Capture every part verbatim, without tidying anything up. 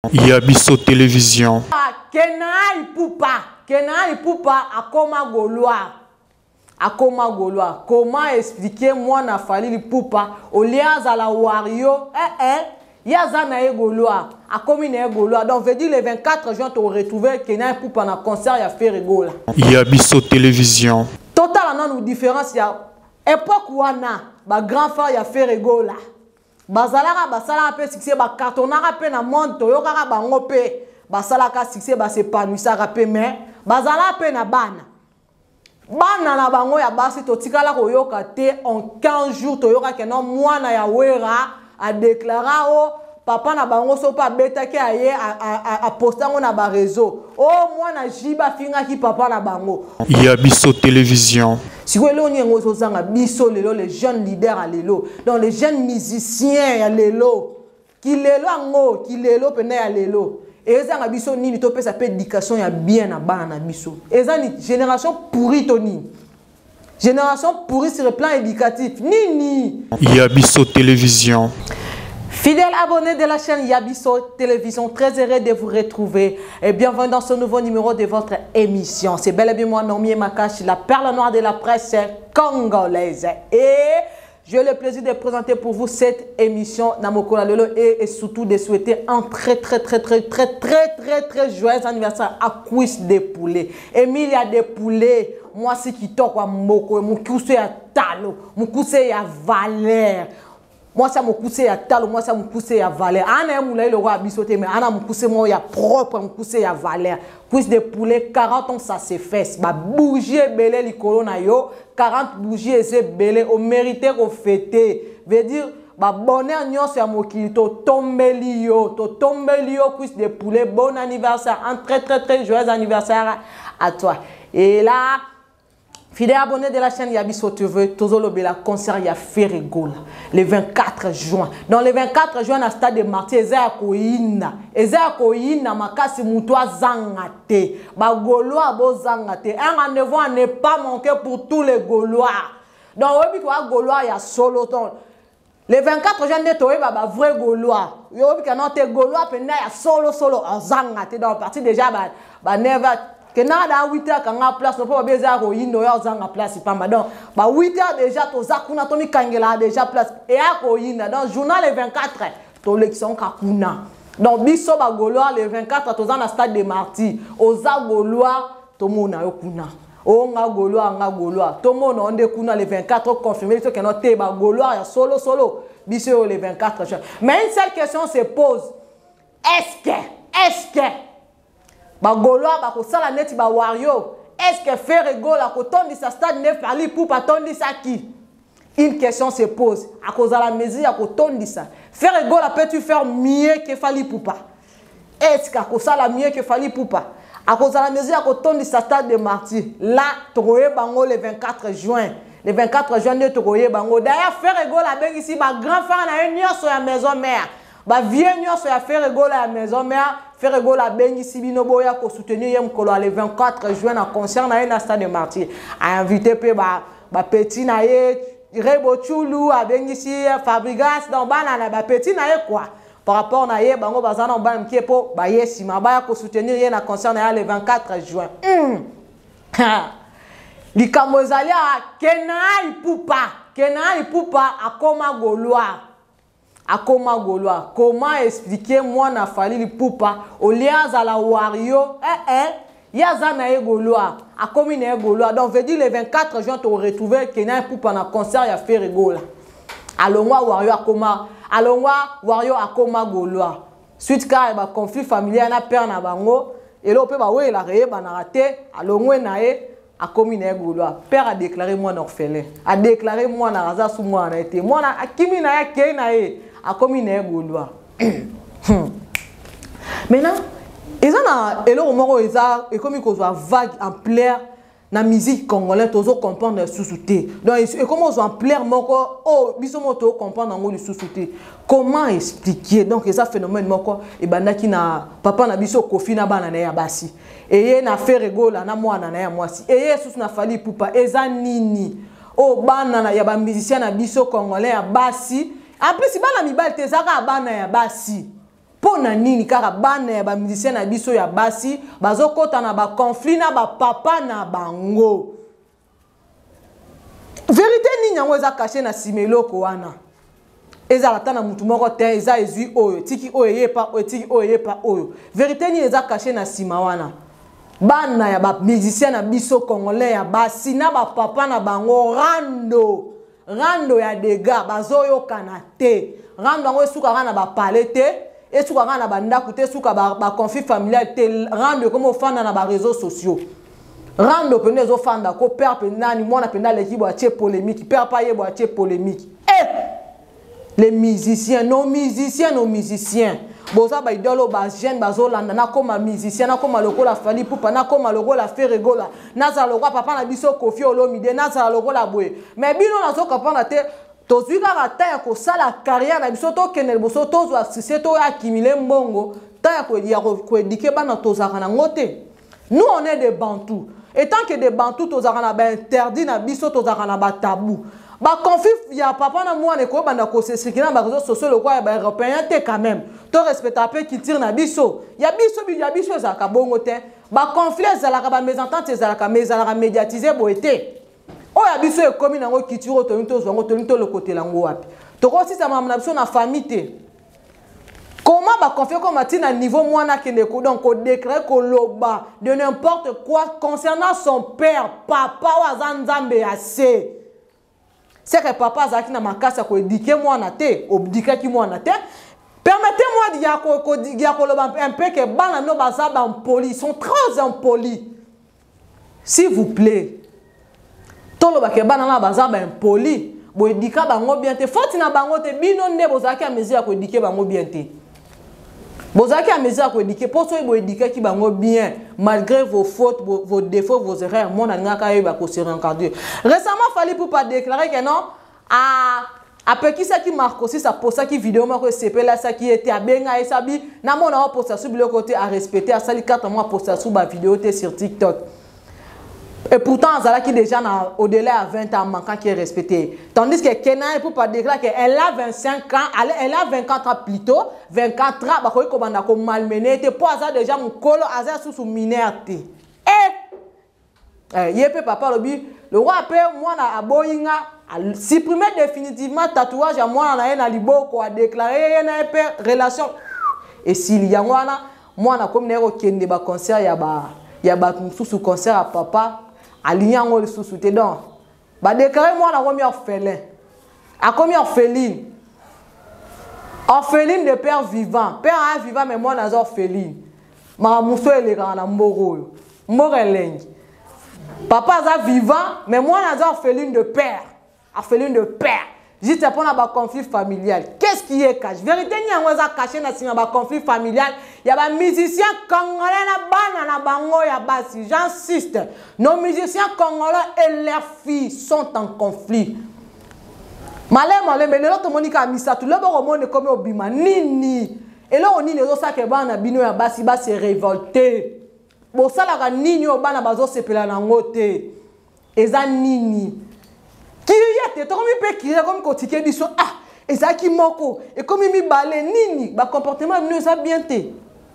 Yabiso télévision. Kenai Poupa, Kenai Poupa akoma Gaulois. Akoma Gaulois. Comment expliquer moi na Falili Poupa au liens à la Wario eh eh yaza na Gaulois. Akomi na Gaulois. Donc veut dire le vingt-quatre juin tu retrouver Kenai Poupa na concert ya fait rigola. Yabiso télévision. Total nan nous différence ya époque wana ba grand frère ya fait rigola. Bazalaka basala pe succès ba cartonaka pe na monde toyokaka bango pe basalaka succès ba s'épanouissaka pe mais bazala pe na bana bana na bango ya basi totikala koyoka te en quinze jours toyoka ke non mwana ya wera a déclara o papa na bango so pa betaki aye a postango na ba réseau o mwana jiba finga ki papa na bango. Yabiso télévision. Si vous voulez, on a biso lelo les jeunes leaders à lelo, donc les jeunes musiciens à lelo, qui lelo ango, qui lelo pene à lelo. Et ça a biso ni to pe sa pe éducation ya bien na bana na biso. Et ça ni génération pourrie toni. Génération pourrie sur le plan éducatif. Ni ni. Yabiso télévision. Fidèles abonnés de la chaîne Yabiso Télévision, très heureux de vous retrouver et bienvenue dans ce nouveau numéro de votre émission. C'est bel et bien moi, Nomi Makashi, la perle noire de la presse congolaise. Et j'ai le plaisir de présenter pour vous cette émission Namokola Lelo et, et surtout de souhaiter un très très très très très très très très joyeux anniversaire à Cuisse des Poulets. Emilia des Poulets, moi c'est qui toque à Moko, mon coussé à Talo, mon coussé à Valère. Moi, ça me pousse à Talo, moi, ça me pousse à Valère. Ana moulay le roi bisoté, mais Ana me pousse moi, ya propre, me pousse à Valère. Cuisse de poulet, quarante ans, ça se fait. Ba bougie belé li corona yo, quarante bougies et belé, au mérité au fêté. Veut dire, ba bonheur nyon c'est à mokili, to tombe lio, to tombe lio, cuisse de poulet, bon anniversaire, un très très très joyeux anniversaire à toi. Et là, fidèles abonnés de la chaîne Yabiso T V, Tozolo Bela concert ya Ferrigola le vingt-quatre juin. Dans le vingt-quatre juin, à stade de Martyr, Ezea Koina, Ezea Koina, Makasi Moutoua Zangate, ba Gaulois bo Zangate. Un rendez-vous à ne pas manquer pour tous les Gaulois. Donc, oui, toi, Gaulois, il y a solo ton. Le vingt-quatre juin, tu as un vrai Gaulois. Il y a un Gaulois, il y a solo solo en Zangate. Donc, parti déjà, bah, never. Que nada huit heures quand on a place, on peut pas besoin de y noyer en place, pas mal. Donc, bah huit heures déjà, tu as kuna toni kangela déjà place. Et à koyina, donc journal le vingt-quatre, tu l'élection kakuna. Donc biso ba Gaulois le vingt-quatre, tu as dans stade de Martyr. Oza Gaulois, tu mona yokuna. O nga Gaulois, nga Gaulois. Tout le monde on de kuna le vingt-quatre confirmé que notre te ba Gaulois ya solo solo. Biso le vingt-quatre. Mais une seule question se pose. Est-ce que, est-ce que ba Gaulois ba ko sala neti ba wario est-ce que Ferrigola ko tondi sa stade neuf ali pour pas tondi ça qui une question se pose à cause de la mesure à ko tondi ça Ferrigola peut-tu faire mieux que Fali Poupa est-ce que ko sala mieux que Fali Poupa à cause de la mesure à ko tondi sa stade de Martyr là toye bango le vingt-quatre juin le vingt-quatre juin de toye bango d'ailleurs Ferrigola ben ici ba grand frère na union sur la maison mère ba vieux union sur la Ferrigola la maison mère Ferrigola bengi sibino boya ko soutenir yem kolo le vingt-quatre juin na concert na na stade de Martyr a invité pe ba ba petit na ye Rebo Chulu a bengi si Fabrigas dans bana na ba petit na ye quoi par rapport na ye bango bazana ba mkepo ba yesi ma ba ko soutenir ye na concert na le vingt-quatre juin li kamozalia Kenai Poupa Kenai Poupa akoma Gaulois. Akoma Gaulois. Comment expliquer moi na Falili Poupa au liens à la Wario eh eh yaza na Gaulois. Akomi na Gaulois. Donc veut dire le vingt-quatre juin tu retrouver Kenai Poupa na concert ya Ferrigola. Alongwa Wario akoma alongwa Wario akoma Gaulois. Suite ka ba conflit familial na père na bango et là pe ba we la reye ba na raté alongwe na e akomi na Gaulois. Père a déclaré moi orphelin. A déclaré moi na raza sous moi na été. Moi na akimi na ya ke na e a comme une Gaulois. Maintenant, ils ont et le moment ils ont et comme ils ont vague en plaire na musique congolaise tous comprendre sous-souté. Donc et comment ils ont en plaire moko oh bisomoto comprendre ngo le sous-souté. Comment expliquer donc ça phénomène moko et bandaki na papa na biso kofi na bana na ya basi. Et ye na Ferrigola na mwana na ya mwasi. Et ye sous na Fali Poupa eza nini. Oh bana na ya ba musicien na biso congolais ya basi. En plus, si bana mibali te zaka bana ya basi. pona nini kaka bana ya ba musicien na biso ya basi bazokota na ba conflit na ba papa na bango. Vérité nini yango eza caché na simeloko wana. Eza la tana mutu moko te eza ezui oyo tiki oyo yepa oyo tiki oyo yepa oyo. Vérité nini eza caché na sima wana. Bana ya ba musicien na biso congolais ya basi na ba papa na bango rando. Rando ya dega bazoyo kanate. Rando yango esuka na ba palete. Et tout le monde a bandakouté sous ba conflit familial te rendre comme offrande na ba réseaux sociaux rendre pene zo fanda ko père pena ni mona pena l'équipe a tie polémique père pas yebo a tie polémique eh les musiciens nos musiciens nos musiciens boza ba idolo ba jeune bazo landa na koma musicien na koma lokola fali pupa na koma lokola feregola na za lokola papa na biso Koffi Olomide na za lokola boye mais bino na zo kapana te tozui kaka ta ya kosala carrière na biso tokende liboso tozwa succès to accumuler mbongo ta ya koéduquer bana tozaka nango te. Nous on est des bantous et tant que des bantous tozaka na ba interdit na biso tozaka na ba tabou ba conflit ya papa na mwana ko banda ko se sikina ba réseaux sociaux le quoi ba européen te quand même to respecter un peu culture na biso ya biso bi ya biso za ka bongo te ba conflit za la ka ba mésentente za la ka mézala médiatiser boete. Oh ya biso e komi nango kitiro to nto zongo to nto le côté lango wapi to ko si ça mamna biso na famille te comment ba confier comme atina niveau mwana kende ko donc ko déclarer ko loba de n'importe quoi concernant son père papa wa zanzambe assez c'est que papa zaki na makasa ko éduquer mwana te obdika ki mwana te permettez-moi de ko ko dia ko loba un peu que bana no baza ba impoli ils sont très impolis s'il vous plaît. Tolo ba ke bana na baza ba impoli bo edika bango bien te foti na bango te bino nde bozaki a mesure ko edike bango bien te bozaki a mesure ko edike poso bo edika ki bango bien malgré vos fautes vos, vos défauts vos erreurs mon ngaka yo ba ko se rencarder récemment fallait pour pas déclarer que non a après qui ça qui marque aussi ça pour ça qui vidéo mako sepela ça qui était abenga et sabi na mona pour ça sur le côté à respecter à sali quatre mois pour ça sur ba vidéo te sur TikTok. Et pourtant, Zala qui déjà au-delà à vingt ans, manquant qui est respecté. Tandis que Kenan, pour pas déclarer qu'elle a vingt-cinq ans, elle a vingt-quatre ans plutôt, vingt-quatre ans, bah, comme on a comme malmené, te pour ça déjà mon colo, azar sous sous minerte. Eh, yépe papa lobi, le roi après moi na aboyinga, a supprimé définitivement tatouage à moi na na liboko a déclaré na relation. Et s'il y a moi na, moi na comme néro kende ba concert ya ba ya ba sous concert à papa. Alignant le sous-souté donc. Bah déclaré moi la première orphelin. A combien orpheline? Orpheline de père vivant. Père un vivant mais moi dans orpheline. Ma mousso elle est dans moro. Moreleng. Papa est vivant mais moi dans orpheline de père. Orpheline de père. Juste pour un conflit familial. Qu'est-ce qui est caché? Vérité, il y a un caché dans un conflit familial. Il y a des musiciens congolais na bango ya basi. J'insiste. Nos musiciens congolais et leurs filles sont en conflit. Malé malé mais l'autre monika amisa tout le monde comme obima nini. Et là on dit les autres que bana bino ya basi basi révolté. Bon ça la nini o bana bazo sepela na ngote. Eza nini. Qui y a, tu as qui comme quand tu dis ah, et ça qui moko, et comme il me balait nini, bah comportement nous ça bien té.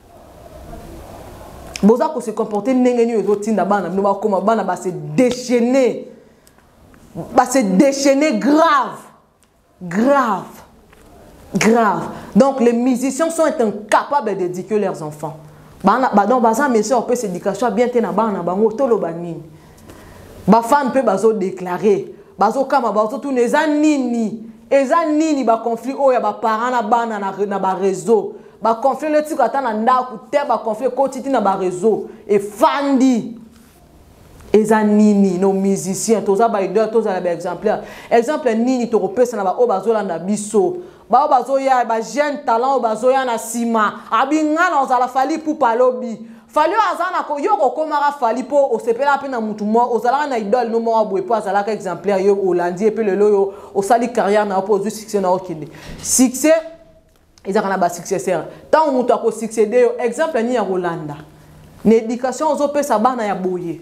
Boza ko se comporter n'engeni les autres tinda bana, nous va comme bana bah se déchaîner, bah se déchaîner grave, grave, grave. Donc les musiciens sont incapables d'éduquer leurs enfants. Bah bah donc baza mais ça on peut s'éducation bien té na bana bango tolo banini. Ba fan peut bazo déclarer. Bazo kama bazo tout les anini les anini ba conflit o ya ba parents na bana na na ba réseau ba conflit le tiko ata na ndaku te ba conflit ko titi na ba réseau et fandi les anini nos musiciens toza ba idole toza ba exemplaire exemple nini to repesa na ba o bazo la na biso ba o bazo ya ba jeune talent o bazo ya na sima abinga na za la fali pour palobi Fali azana ko yo ko komara fali po o sepela pe na mutu mo o zala na idole no mo abwe po azala ka exemplaire yo Hollandi et puis le lo o sali carrière na po du succès na okinde succès ezaka na ba successeur tant mutu ko succéder yo exemple ni ya Hollanda na éducation ozo pesa bana ya boye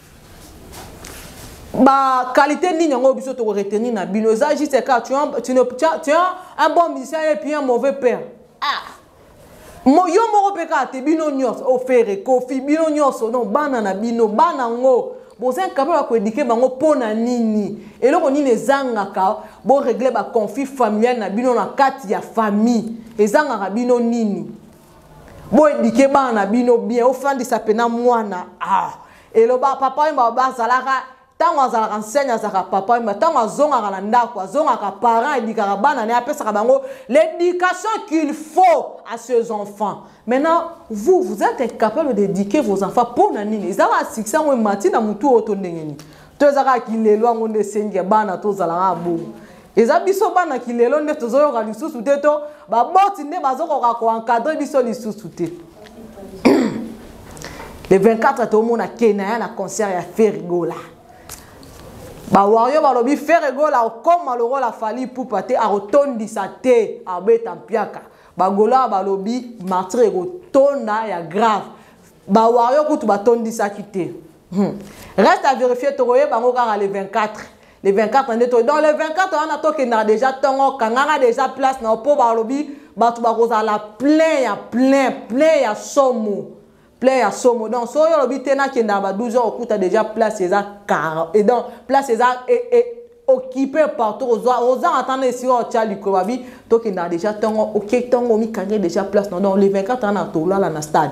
ba qualité ni nyango biso to retenir na bino za juste ka tu tu ne tu as un bon musicien et puis un mauvais père ah mo yo moko peka te bino nyos o fere kofi bino nyos non bana na bino bana ngo bozen capable ko éduquer bango pona nini eloko nini ezangaka bo régler ba conflit familial na bino na kati ya famille ezangaka bino nini bo éduquer bana na bino bien ofandisa pena mwana ah eloba papa mba bazalaka tango azalaka enseigne azalaka papa mba tango azongaka na ndako azongaka parents éduquera bana ne apesaka bango l'éducation qu'il faut à ses enfants. Maintenant vous vous êtes incapable d'éduquer vos enfants pour nini ezaka succès ngo mati na mutu oto ndengeni to ezaka kilelo ngo ndesengi bana to zalaka bo eza biso bana kilelo nde tozoyoka lisusu te to ba boti nde bazokoka ko encadrer biso lisusu te. Le vingt-quatre to mona Kenya na concert ya Ferigola. Ba wario balobi Ferigola comme malheureux la fali pour paté a rotondisa te a beta mpiaka. Ba gola balobi martyr go tonda ya grave. Ba wario kutu batondisa kité. Reste à vérifier toroye bango kaka le vingt-quatre. Le vingt-quatre ande to dans le vingt-quatre on a to que na déjà tongo kanganga déjà place na po balobi batu ba koza la plein ya plein plein ya somo. Plein ya somo donc so yo lobi tena kenda ba douze heures okuta déjà place eza car et donc place eza et occupé partout aux aux attendre ici au tchali ko babi to kenda déjà tongo OK tongo mi kangé déjà place non donc le vingt-quatre on a to là na stade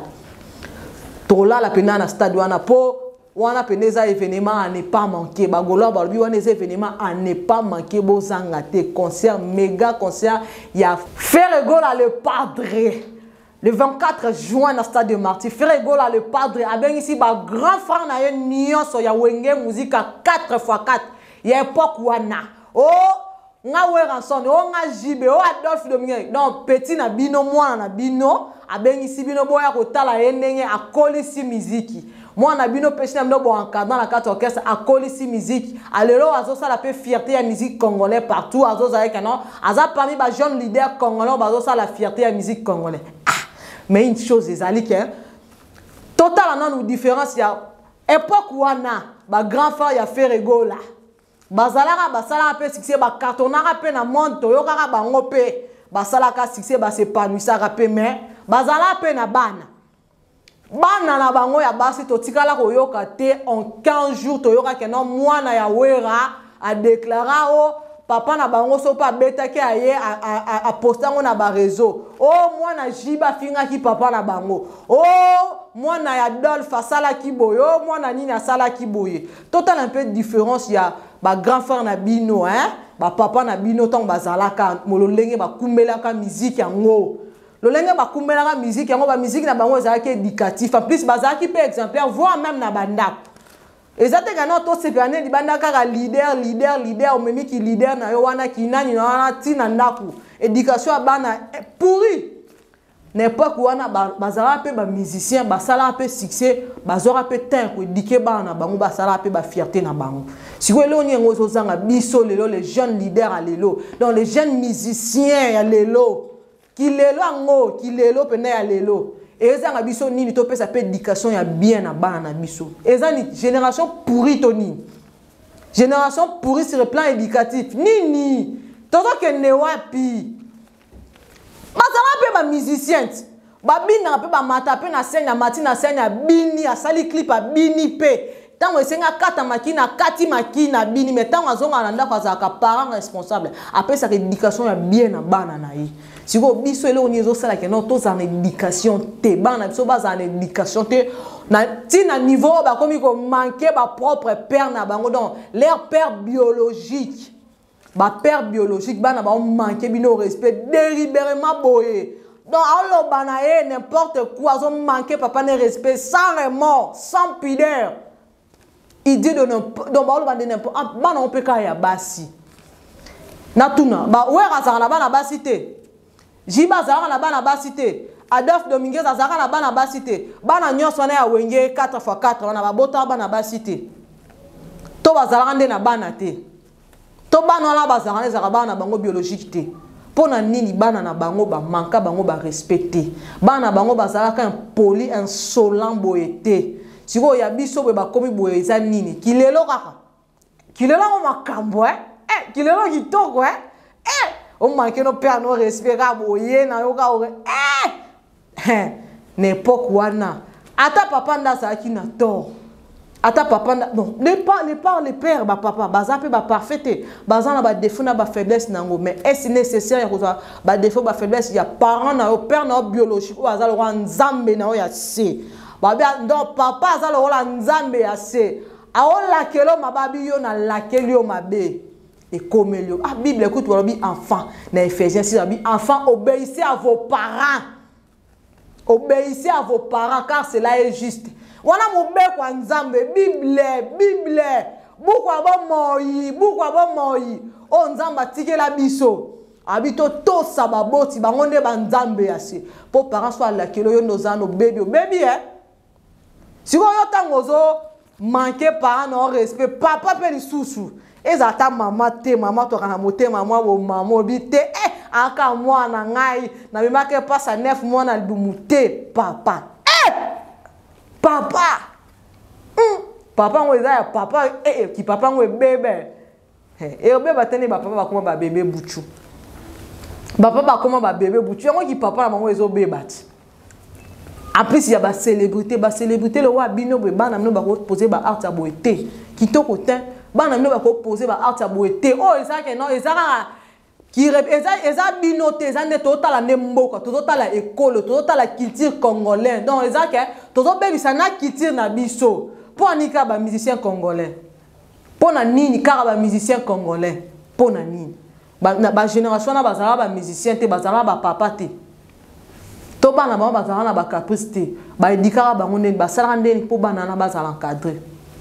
to là la pena na stade wana po wana peneza événement à ne pas manquer bagolo balobi wana les événements à ne pas manquer bozanga te concert méga concert ya Ferigola le padre. Le vingt-quatre juin, dans le stade de Marty, Ferigola, le padre, a bien ici, ma grand frère, na yon nion, so ya wenge musique à quatre fois quatre. Il y a époque où on a. Oh, nga Weranson, oh, nga Jibe, oh, Adolphe Domingue. Donc, petit na bino, moi, na bino, a bien ici, bino, boya, kota la yendenge, a kolisi musique. Moi, na bino, péché, na bino, bon, encadre dans la carte orchestre, a kolisi musique. Alors, azo, ça la fait fierté, la musique congolais partout, azo, ça y est, non, azo, parmi les jeunes leaders congolais, azo, ça la fierté, la musique congolais. Mais une chose est que total non nous différence ya époque wana ba grand frère ya Ferigola bazalaka basala pe succès ba cartonaka pe na monde toyokaka bango pe basalaka succès ba s'épanouissaka pe mais bazala pe na bana bana na bango ya basi totikala koyoka te en quinze jours toyoka ke non mwana ya wera a déclara o papa na bango so pa beta ke aye a, a, a postango na ba réseau. Oh mwana jiba finga ki papa na bango. Oh mwana ya Adolphe sala ki boye. Oh mwana nini sala ki boye. Total un peu de différence ya ba grand frère na bino hein. Ba papa na bino tong bazalaka mololenge ba kumbelaka musique yango. Lolenge ba kumbelaka musique yango ba musique na bango ezalaki éducatif. En plus bazalaki pe exemplaire voire même na bandako. Exactement, tout ce que nous avons leader, leader, leader, même qui leader na yo wana ki nani na wana tina ndaku. Éducation bana pourri. N'importe quoi na bazala pe ba musicien, basala pe succès, bazora pe temps ko éduquer bana bango basala pe ba fierté na bango. Si vous lelo ni ngozo zanga biso lelo les jeunes leaders à lelo. Donc les jeunes musiciens à lelo. Ki lelo ngo, ki lelo pe na ya lelo. Et ça biso nini to pe sa pe éducation ya bien na bana na biso. Et ça ni génération pourrie toni. Génération pourrie sur le plan éducatif. Nini. Toto ke ne wapi. Ba ça pe ba musicien. Ba bina pe ba mata pe na scène na matina na scène ya bini a sali clip a bini pe. Tango esenga kata makina kati makina bini mais tango azonga na ndako azaka parent responsable. Après sa éducation ya bien na bana na yi. Si vous biso ele oni zo sala ke non tous en éducation te bana biso bas en éducation te na ti na niveau ba komi ko manquer ba propre père na bango donc leur père biologique ba père biologique bana ba manquer bino respect délibérément boye donc allo bana e n'importe quoi zo manquer papa ne respect sans remords sans pudeur il dit de donc ba allo bana n'importe bana on peut ka ya basi na tuna ba wera za na bana basi te Jiba zara na bana basité. Adolphe Dominguez zara na bana basité. Bana nyonso na ya wenge quatre fois quatre na babota bana basité. To bazara nde na bana te. To bana la bazara zara bana bango biologique te. Pona nini bana na bango ba manka bango ba respecter. Bana bango bazara ka impoli insolent boyete. Siko ya biso be ba komi boyeza nini. Kilelo kaka. Kilelo mo makambo eh. Eh kilelo kitoko eh. Eh on manque nos pères, nos respectables, na yoga, eh! n'époque wana ata papa nda sa ki na tort ata papa nda non les pas les pas les pères ba papa baza pe ba parfait baza na ba défaut na ba faiblesse nango mais est-ce nécessaire ya ko ba défaut ba faiblesse ya parent na yo père na biologique ou aza le roi nzambe na yo ya se ba bien donc papa aza le roi nzambe ya se a o la kelo mababi yo na la kelio mabe et comme le ah Bible écoute walobi enfant na Ephésiens six abi enfant obéissez à vos parents. Obéissez à vos parents car cela est juste. Wana mobe kwa nzambe Bible Bible bukwa ba moyi bukwa ba moyi o nzamba tikela biso abito to sababoti bangonde ba nzambe yase po parents soit la kelo yo nozano baby baby eh si ko yo tangozo manquer parents non respect papa pe lisusu ezata mama te mama to kana mote mama wo mama obite eh aka mwana ngai na bimake pasa neuf mois na lumute papa eh papa mm. papa ngweza ya papa eh, eh ki papa ngwe bebe eh e beba tene ba papa ba koma ba bebe buchu papa ba koma ba bebe buchu ngo ki papa na mango ezo bebati en plus il y a ba célébrité ba célébrité le wa bino be bana mno ba ko poser ba art ya boité kitoko te bana mno ba ko poser ba art ya boité oh ça que non ça qui eza binoté eza ne totala ne mboka totala école totala culture congolais donc eza ke toto bebisa na culture na biso po anika ba musicien congolais po na nini kaka ba musicien congolais po na nini ba na ba génération na bazala ba musicien te bazala ba papa te to bana ba bazala na ba caprice te ba edikaka bango ndeni basala ndeni po bana na bazala encadré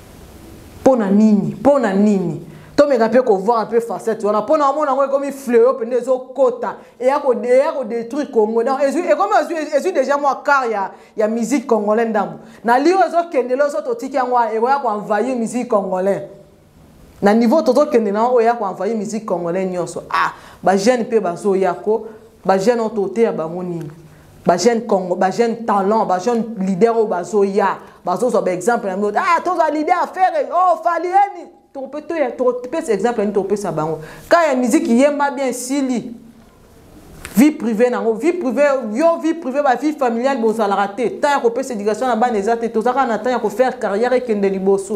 po na nini po na nini to me rappelle qu'on voit un peu facette on a pas na mona comme fléau pende zo kota et ya ko ya ko détruire Congo donc et comme je déjà moi car ya ya musique congolaise ndambo na liyo zo kendelo zo to tiki yango e ya ko envahir musique congolaise na niveau to zo kendela o ya ko envahir musique congolaise nyonso ah ba jeune pe bazo yako ba jeune otote ya ba moni ba jeune Congo ba jeune talent ba jeune leader o bazo ya bazo zo exemple ah to za leader affaire oh falieni tu peux te tu peux exemple tu peux ça bango quand il y a musique qui aime bien sili vie privée nango vie privée yo vie privée ba vie familiale bo ça la rater tant qu'on peut éducation na bana ezate to ça na tant qu'on faire carrière et kende liboso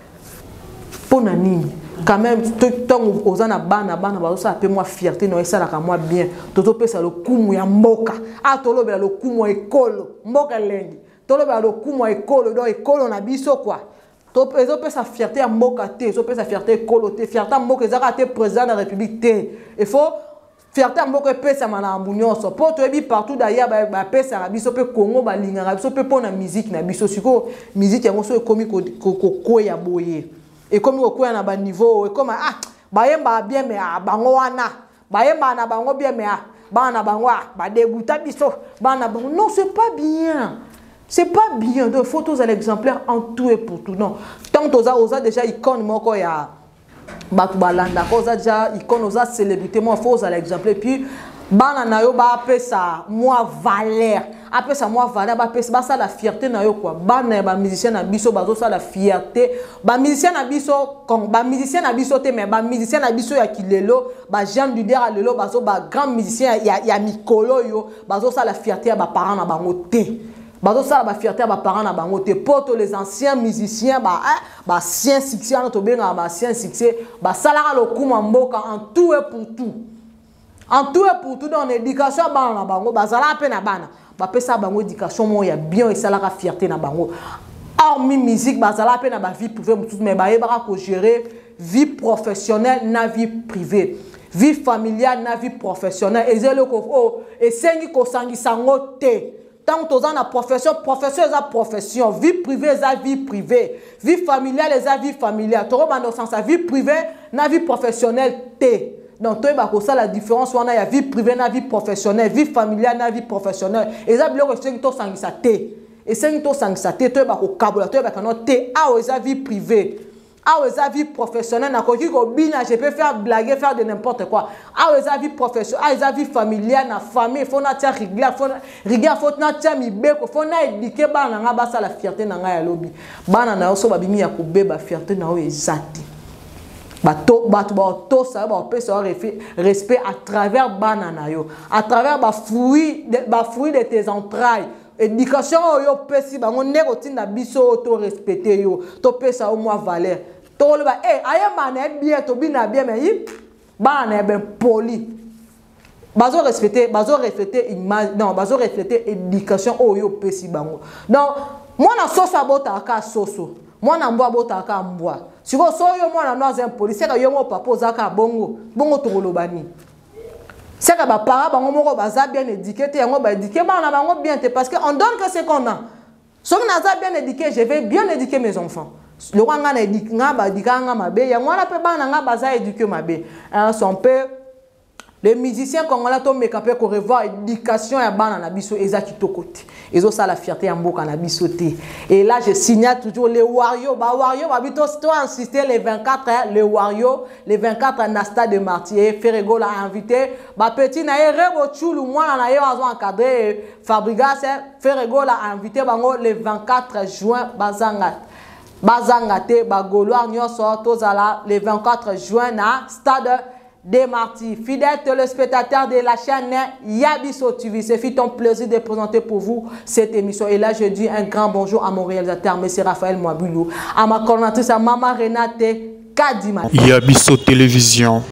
pona nini quand même tant aux na bana bana ba ça peu moi fierté no ça la ka moi bien to to peut ça le kumu ya mboka a to lo be le kumu école mboka lengi to lo be le kumu école do école na biso quoi. Ils ont sa fierté à Mokaté, ils ont sa fierté coloté, fierté à Mokaté, ils ont été président de la République. Il faut fierté à Mokaté, ça m'a amené ça. Pour toi, partout d'ailleurs, bah pesa na biso pe Congo, bah linga na biso pe pour la musique na biso siko musique ya ngoso komi ko ko ya boye. Et comme ko ya na ba niveau, et comme ah ba yemba bien mais ah bango wana, ba yemba na bango bien mais ah ba na bango ba dégoûta biso, ba na bango non c'est pas bien. C'est pas bien de photos à l'exemplaire en tout et pour tout. Non. Tant que vous avez déjà icône, moi, ya Batoubalanda, vous avez déjà icône, vous avez célébrité, moi, photos à l'exemplaire. Puis, banana yo ba appelle ça moi valeur. Après ça moi valeur, ba appelle ça la fierté na yo quoi. Bana ba musicien na biso bazo ça la fierté. Ba musicien na biso comme ba musicien na biso te mais ba musicien na biso ya kilelo, ba Jean Duder à lelo bazo ba grand musicien ya ya mikolo yo, bazo ça la fierté ya ba parents na bango te. Bazo ça la fierté à ba parents na bango te poto les anciens musiciens ba ba ancien succès na to benga ba ancien succès ba salara lo kuma mboka en tout et pour tout en tout et pour tout dans l'éducation bana na bango bazala pe na bana ba pesa bango éducation mo ya bien et salara fierté na bango hormis musique bazala pe na ba vie privée tout mais ba yeba ko gérer vie professionnelle na vie privée vie familiale na vie professionnelle et zelo ko oh et sengi ko sangi sango te. Tant que tu as une profession, profession est une profession, vie privée est une vie privée, vie familiale est une vie familiale. Tu as dans sens vie privée, na vie professionnelle té. Donc tu as ça la différence on a vie privée, na vie professionnelle, vie familiale, na vie professionnelle. Et ça bloque c'est que tu as ça té. Et c'est que tu as ça té, tu as ko kabula, tu as ka no té, ah c'est vie privée. Ah ouais, ça vie professionnelle, na ko ko bina, je peux faire blaguer, faire de n'importe quoi. Ah ouais, ça vie professionnelle, ah ça vie familiale, na famille, faut na tia rigueur, faut rigueur, faut na tia mi beko, faut na éduquer ba na nga ba ça la fierté na nga ya lobi. Bana na so ba bimi ya ko beba fierté na o ezati. bato bato bato ça ba pesa respect à travers banana yo, à travers ba fruit ba fruit de tes entrailles. Éducation yo pesi bango nego tinda biso to respecter yo to pesa au moins valeur to le ba eh aye mané bien to bina bien mais yi bana ben poli bazo respecter bazo respecter image non bazo respecter éducation o yo pesi bango donc moi na soso bota ka soso moi na mbwa bota ka mbwa siko so yo moi na no un policier ka yo mo papa ozaka bongo bongo to kolobani. C'est que les parents sont bien éduqués, ils sont éduqués, bien parce qu'on donne que ce qu'on a. Si on est bien éduqué, je vais bien éduquer mes enfants. Le roi a éduqué, il a éduqué son père. Les musiciens congolais ont mis capé pour revoir l'éducation et banana biso ezaki to côté. Ils ont ça la fierté en boka na bisoté. Et là je signale toujours les Wario, ba Wario ba bito sto insister les vingt-quatre hein, les Wario, les vingt-quatre Nasta de Martier, Ferrego l'a invité, ba petit na rebo chulu moi na yo azo encadré Fabrigas Ferrego l'a invité bango le vingt-quatre juin bazanga. Bazangate ba Gaulois nyoso tozala le vingt-quatre juin na stade des Martyrs. Fidèles téléspectateurs de la chaîne Yabiso T V, c'est fait ton plaisir de présenter pour vous cette émission. Et là, je dis un grand bonjour à mon réalisateur, M. Raphaël Mouaboulou, à ma coordinatrice, à Maman Renate Kadima. Yabiso Télévision.